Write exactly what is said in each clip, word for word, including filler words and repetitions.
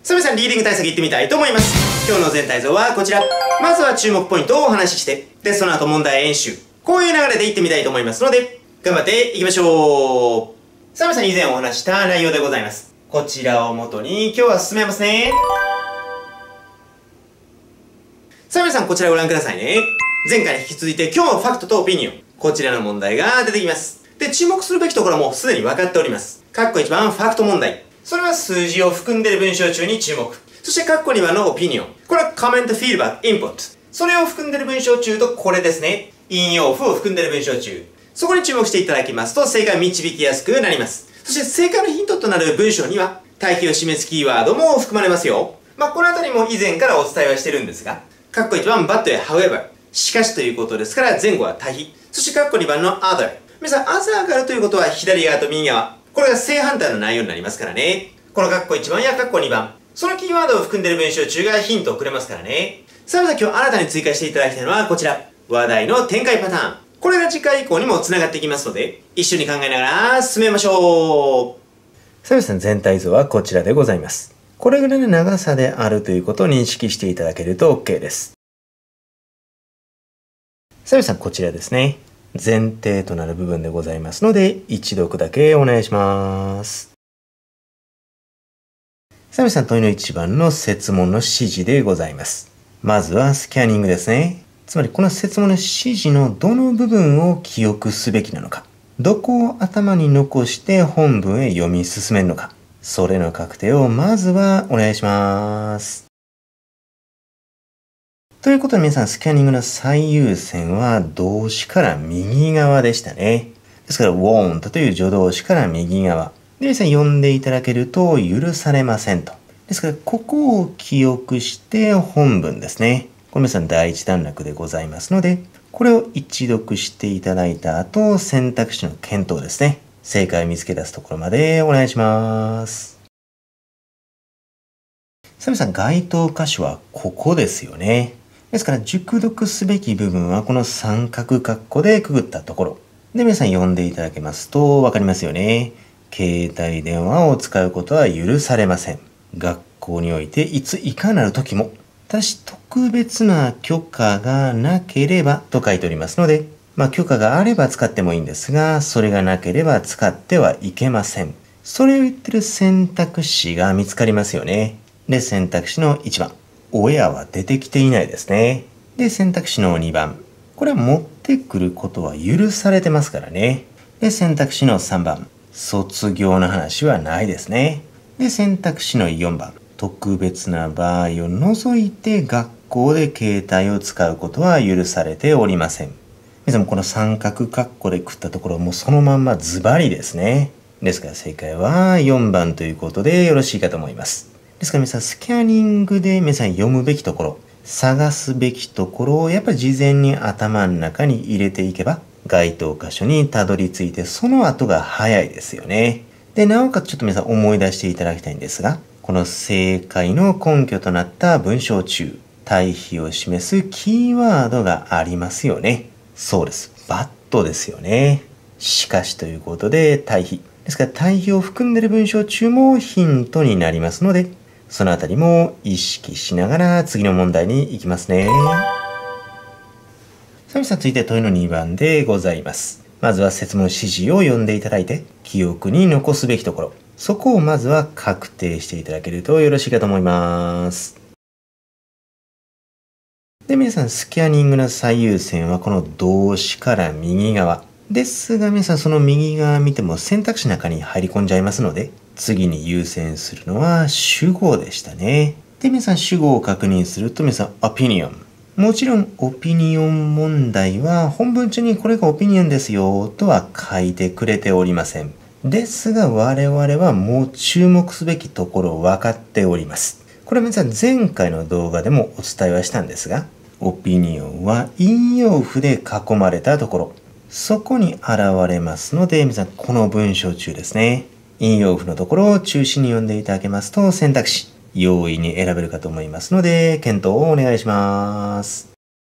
さあ皆さん、リーディング対策いってみたいと思います。今日の全体像はこちら。まずは注目ポイントをお話しして、で、その後問題演習。こういう流れでいってみたいと思いますので、頑張っていきましょう。さあ皆さん、以前お話した内容でございます。こちらを元に今日は進めますね。さあ皆さん、こちらをご覧くださいね。前回に引き続いて今日のファクトとオピニオン。こちらの問題が出てきます。で、注目するべきところもすでに分かっております。括弧いちばんファクト問題。それは数字を含んでいる文章中に注目。そして括弧にばんのオピニオン。これはコメント、フィードバック、インプット。それを含んでいる文章中とこれですね。引用符を含んでいる文章中。そこに注目していただきますと正解を導きやすくなります。そして正解のヒントとなる文章には対比を示すキーワードも含まれますよ。まあ、このあたりも以前からお伝えはしてるんですが、括弧いちばん but や however。しかしということですから前後は対比。そして括弧にばんの other。皆さん、other があるということは左側と右側。これが正反対の内容になりますからね。この括弧いちばんや括弧にばん。そのキーワードを含んでいる文章中がヒントをくれますからね。さあ、まず今日新たに追加していただきたいのはこちら。話題の展開パターン。これが次回以降にも繋がっていきますので、一緒に考えながら進めましょう。さあ皆さん、全体像はこちらでございます。これぐらいの長さであるということを認識していただけると OK です。さあ皆さん、こちらですね。前提となる部分でございますので、一読だけお願いします。さあ皆さん、問いのいちばんの設問の指示でございます。まずはスキャニングですね。つまりこの設問の指示のどの部分を記憶すべきなのか、どこを頭に残して本文へ読み進めるのか、それの確定をまずはお願いします。ということで皆さん、スキャニングの最優先は動詞から右側でしたね。ですから won't という助動詞から右側。で皆さん読んでいただけると許されませんと。ですからここを記憶して本文ですね。これ皆さん第一段落でございますので、これを一読していただいた後、選択肢の検討ですね。正解を見つけ出すところまでお願いします。さあ皆さん、該当箇所はここですよね。ですから熟読すべき部分はこの三角括弧でくぐったところ。で皆さん読んでいただけますとわかりますよね。携帯電話を使うことは許されません。学校においていついかなる時も。ただし特別な許可がなければと書いておりますので、まあ許可があれば使ってもいいんですが、それがなければ使ってはいけません。それを言ってる選択肢が見つかりますよね。で、選択肢のいちばん。親は出てきていないですね。で、選択肢のにばん。これは持ってくることは許されてますからね。で、選択肢のさんばん。卒業の話はないですね。で、選択肢のよんばん。特別な場合を除いて学校で携帯を使うことは許されておりません。皆さんもこの三角括弧で食ったところもそのまんまズバリですね。ですから正解はよんばんということでよろしいかと思います。ですから皆さん、スキャニングで皆さん読むべきところ、探すべきところをやっぱり事前に頭の中に入れていけば、該当箇所にたどり着いてその後が早いですよね。で、なおかつちょっと皆さん思い出していただきたいんですが、この正解の根拠となった文章中、対比を示すキーワードがありますよね。そうです。but ですよね。しかしということで対比。ですから対比を含んでいる文章中もヒントになりますので、そのあたりも意識しながら次の問題に行きますね。さあ皆さん、続いて問いのにばんでございます。まずは設問指示を読んでいただいて、記憶に残すべきところ。そこをまずは確定していただけるとよろしいかと思います。で、皆さん、スキャニングの最優先はこの動詞から右側。ですが皆さん、その右側見ても選択肢の中に入り込んじゃいますので、次に優先するのは主語でしたね。で、皆さん主語を確認すると皆さん、オピニオン。もちろん、オピニオン問題は本文中にこれがオピニオンですよとは書いてくれておりません。ですが我々はもう注目すべきところを分かっております。これは皆さん前回の動画でもお伝えはしたんですが、オピニオンは引用符で囲まれたところ。そこに現れますので、皆さんこの文章中ですね。引用符のところを中心に読んでいただけますと選択肢、容易に選べるかと思いますので、検討をお願いします。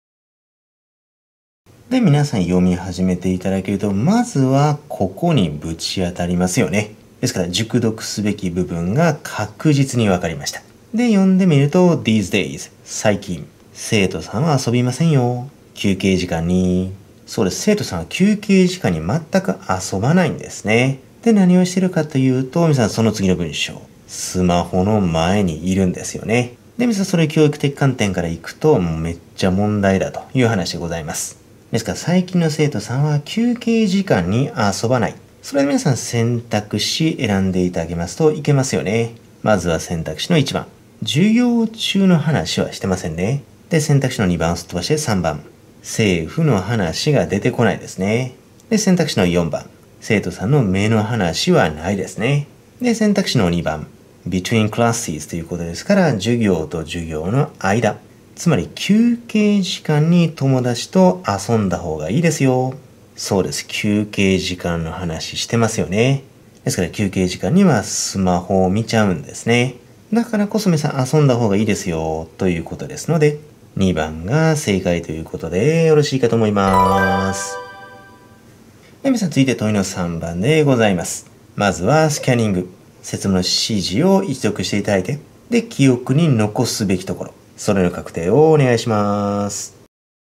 で、皆さん読み始めていただけると、まずはここにぶち当たりますよね。ですから、熟読すべき部分が確実にわかりました。 で、読んでみると these days 最近生徒さんは遊びませんよ。休憩時間に。そうです。生徒さんは休憩時間に全く遊ばないんですね。で、何をしてるかというと、皆さんその次の文章。スマホの前にいるんですよね。で、皆さんそれ教育的観点からいくと、もうめっちゃ問題だという話でございます。ですから最近の生徒さんは休憩時間に遊ばない。それで皆さん選択肢選んでいただけますといけますよね。まずは選択肢のいちばん。授業中の話はしてませんね。で、選択肢のにばんをすっ飛ばしてさんばん。政府の話が出てこないですね。で、選択肢のよんばん。生徒さんの目の話はないですね。で、選択肢のにばん。between classes ということですから、授業と授業の間。つまり休憩時間に友達と遊んだ方がいいですよ。そうです。休憩時間の話してますよね。ですから休憩時間にはスマホを見ちゃうんですね。だからこそ皆さん遊んだ方がいいですよということですので、にばんが正解ということでよろしいかと思います。で、皆さん続いて問いのさんばんでございます。まずはスキャニング。説明の指示を一読していただいて、で、記憶に残すべきところ。それの確定をお願いします。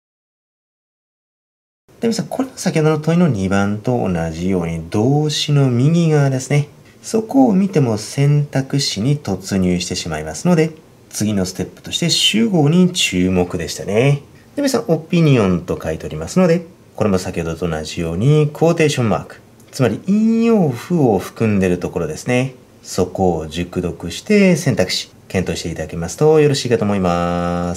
で、皆さん、これは先ほどの問いのにばんと同じように動詞の右側ですね。そこを見ても選択肢に突入してしまいますので、次のステップとして主語に注目でしたね。で、皆さん、オピニオンと書いておりますので、これも先ほどと同じようにクォーテーションマーク、つまり引用符を含んでいるところですね。そこを熟読して選択肢、検討していただけますとよろしいかと思います。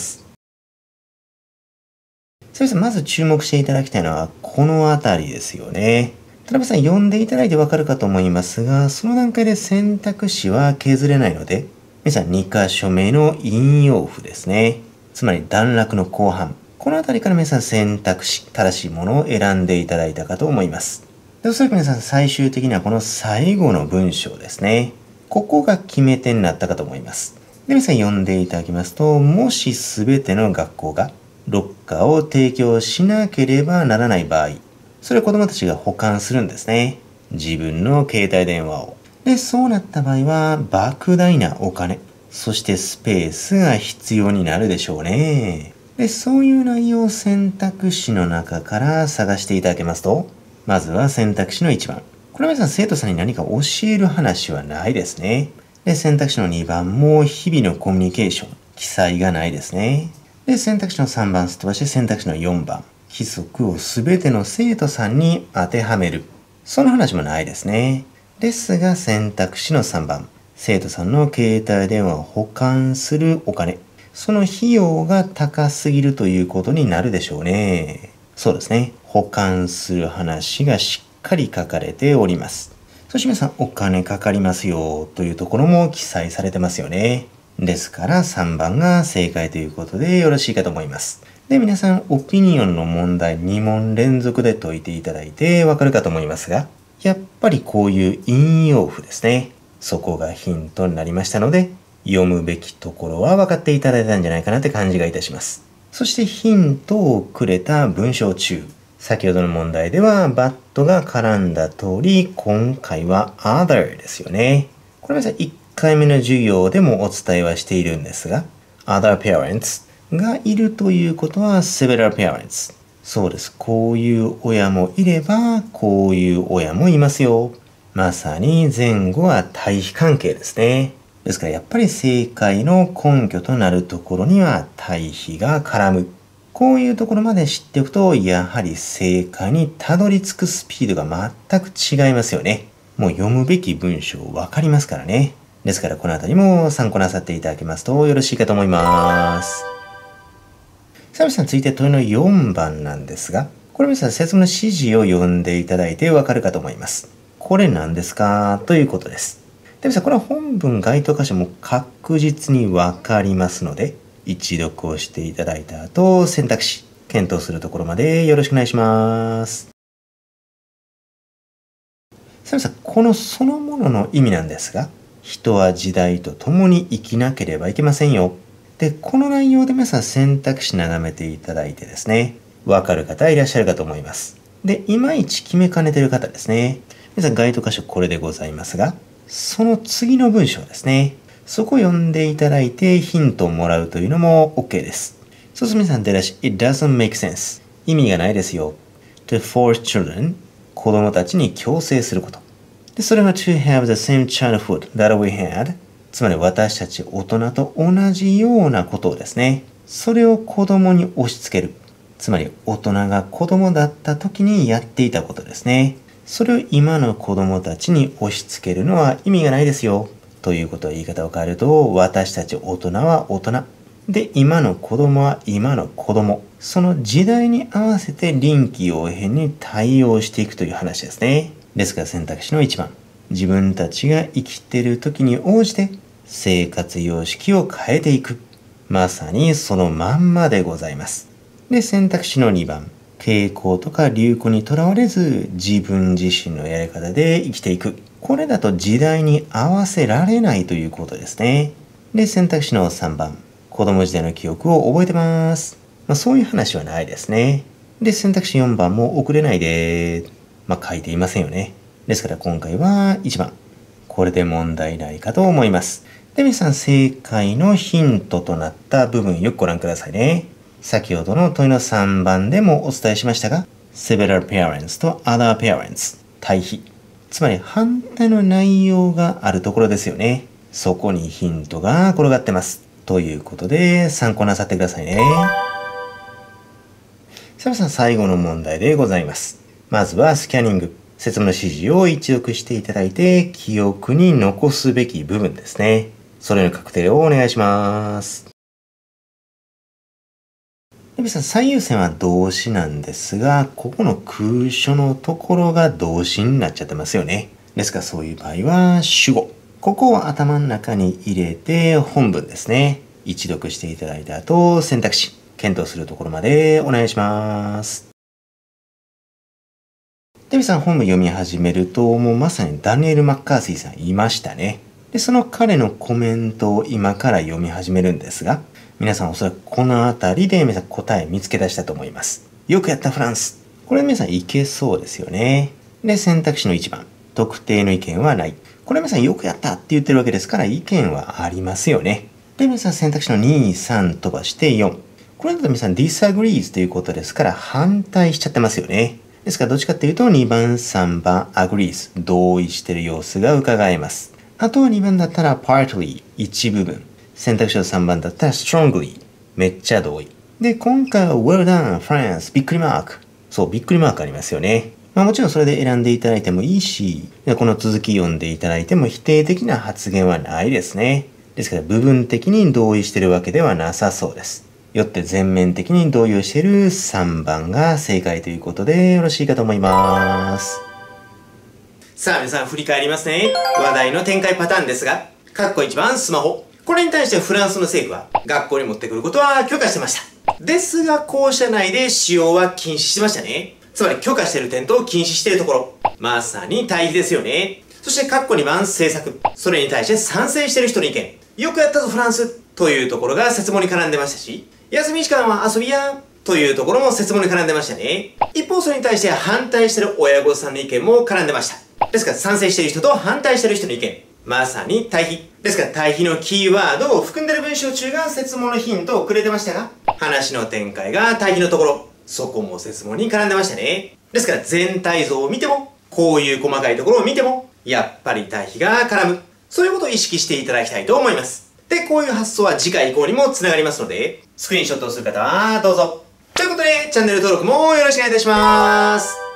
それではまず注目していただきたいのはこのあたりですよね。田辺さん読んでいただいてわかるかと思いますが、その段階で選択肢は削れないので、皆さんに箇所目の引用符ですね。つまり段落の後半。このあたりから皆さん選択肢、正しいものを選んでいただいたかと思います。で、おそらく皆さん最終的にはこの最後の文章ですね。ここが決め手になったかと思います。で、皆さん読んでいただきますと、もしすべての学校がロッカーを提供しなければならない場合、それを子供たちが保管するんですね。自分の携帯電話を。で、そうなった場合は、莫大なお金、そしてスペースが必要になるでしょうね。で、そういう内容を選択肢の中から探していただけますと、まずは選択肢のいちばん。これは皆さん生徒さんに何か教える話はないですね。で、選択肢のにばんも日々のコミュニケーション、記載がないですね。で、選択肢のさんばんすっ飛ばして選択肢のよんばん。規則をすべての生徒さんに当てはめる。その話もないですね。ですが選択肢のさんばん。生徒さんの携帯電話を保管するお金。その費用が高すぎるということになるでしょうね。そうですね。保管する話がしっかり書かれております。そして皆さんお金かかりますよというところも記載されてますよね。ですからさんばんが正解ということでよろしいかと思います。で、皆さんオピニオンの問題に問連続で解いていただいてわかるかと思いますが、やっぱりこういう引用符ですね。そこがヒントになりましたので、読むべきところは分かっていただいたんじゃないかなって感じがいたします。そしてヒントをくれた文章中。先ほどの問題ではバットが絡んだ通り、今回は other ですよね。これ皆さんいっかいめの授業でもお伝えはしているんですが、other parents がいるということは several parents。そうです。こういう親もいれば、こういう親もいますよ。まさに前後は対比関係ですね。ですからやっぱり正解の根拠となるところには対比が絡む。こういうところまで知っておくと、やはり正解にたどり着くスピードが全く違いますよね。もう読むべき文章わかりますからね。ですからこのあたりも参考なさっていただけますとよろしいかと思います。さあ皆さん続いて問いのよんばんなんですが、これ皆さん説明の指示を読んでいただいてわかるかと思います。これ何ですかということです。で皆さんこれは本文該当箇所も確実にわかりますので、一読をしていただいた後、選択肢、検討するところまでよろしくお願いします。さあ皆さん、このそのものの意味なんですが、人は時代と共に生きなければいけませんよ。で、この内容で皆さん選択肢眺めていただいてですね、わかる方いらっしゃるかと思います。で、いまいち決めかねてる方ですね。皆さん、該当箇所これでございますが、その次の文章ですね。 そこを読んでいただいてヒントをもらうというのも OK です。そうすると皆さん出だし、It doesn't make sense。意味がないですよ。To force children。子供たちに強制すること。で、それは to have the same childhood that we had。つまり私たち大人と同じようなことをですね。それを子供に押し付ける。つまり大人が子供だった時にやっていたことですね。それを今の子供たちに押し付けるのは意味がないですよ。ということは言い方を変えると、私たち大人は大人。で、今の子供は今の子供。その時代に合わせて臨機応変に対応していくという話ですね。ですから選択肢のいちばん。自分たちが生きている時に応じて生活様式を変えていく。まさにそのまんまでございます。で、選択肢のにばん。傾向とか流行にとらわれず自分自身のやり方で生きていく。これだと時代に合わせられないということですね。で、選択肢のさんばん。子供時代の記憶を覚えてます。まあ、そういう話はないですね。で、選択肢よんばんも遅れないで、まあ、書いていませんよね。ですから今回はいちばん。これで問題ないかと思います。で、皆さん正解のヒントとなった部分よくご覧くださいね。先ほどの問いのさんばんでもお伝えしましたが、several parents と other parents 対比。つまり反対の内容があるところですよね。そこにヒントが転がってます。ということで参考なさってくださいね。さあ皆さん最後の問題でございます。まずはスキャニング。説明の指示を一読していただいて記憶に残すべき部分ですね。それの確定をお願いします。皆さん最優先は動詞なんですが、ここの空所のところが動詞になっちゃってますよね。ですからそういう場合は主語。ここを頭の中に入れて本文ですね。一読していただいた後、選択肢、検討するところまでお願いします。で、皆さん本文読み始めると、もうまさにダニエル・マッカーシーさんいましたね。で、その彼のコメントを今から読み始めるんですが、皆さんおそらくこのあたりで皆さん答え見つけ出したと思います。よくやったフランス。これ皆さんいけそうですよね。で、選択肢のいちばん。特定の意見はない。これ皆さんよくやったって言ってるわけですから意見はありますよね。で、皆さん選択肢のに、さん飛ばしてよん。これだと皆さん disagrees ということですから反対しちゃってますよね。ですからどっちかっていうとにばん、さんばん agrees 同意している様子が伺えます。あとはにばんだったら partly 一部分。選択肢のさんばんだったら strongly めっちゃ同意。で、今回は well done France びっくりマーク。そう、びっくりマークありますよね。まあもちろんそれで選んでいただいてもいいし、この続き読んでいただいても否定的な発言はないですね。ですから部分的に同意しているわけではなさそうです。よって全面的に同意をしているさんばんが正解ということでよろしいかと思います。さあ皆さん振り返りますね。話題の展開パターンですが、括弧いちばんスマホ。これに対してフランスの政府は学校に持ってくることは許可してました。ですが校舎内で使用は禁止してましたね。つまり許可している点と禁止しているところ。まさに対比ですよね。そして括弧にばん政策。それに対して賛成している人の意見。よくやったぞフランスというところが説問に絡んでましたし、休み時間は遊びやというところも説問に絡んでましたね。一方それに対して反対している親御さんの意見も絡んでました。ですから賛成している人と反対している人の意見。まさに対比。ですから対比のキーワードを含んでいる文章中が説問のヒントをくれてましたが、話の展開が対比のところ、そこも説問に絡んでましたね。ですから全体像を見ても、こういう細かいところを見ても、やっぱり対比が絡む。そういうことを意識していただきたいと思います。で、こういう発想は次回以降にもつながりますので、スクリーンショットをする方はどうぞ。ということで、チャンネル登録もよろしくお願いいたします。